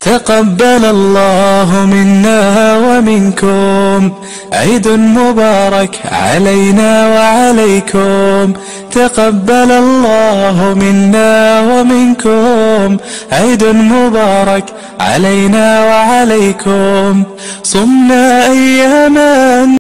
تقبل الله منا ومنكم. عيد مبارك علينا وعليكم. تقبل الله منا ومنكم. عيد مبارك علينا وعليكم. صمنا أياما